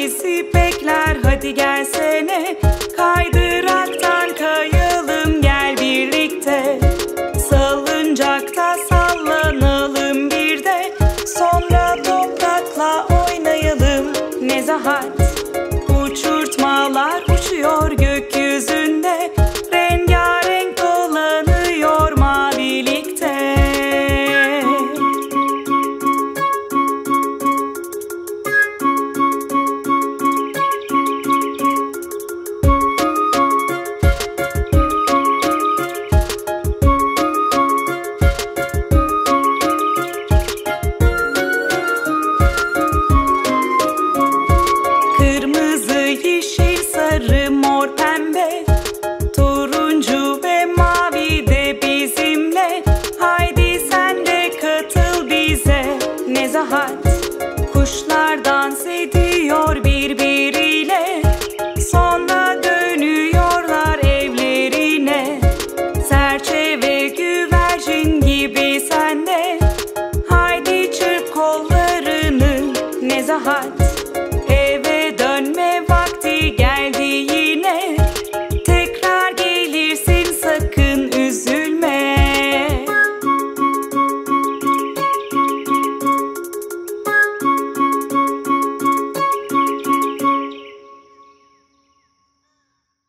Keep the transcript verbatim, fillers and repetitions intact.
bizi bekler, hadi gelsene. Kaydıraktan kayalım gel birlikte. Salıncakta sallanalım bir de. Sonra toprakla oynayalım. Nezahat. Uçurtmalar uçuyor gökyüzünde. Rengarenk dolanıyor mavilikte. Kırmızı, yeşil, sarı, mor, pembe, turuncu ve mavi de bizimle. Haydi sen de katıl bize. Nezahat. Kuşlar dans ediyor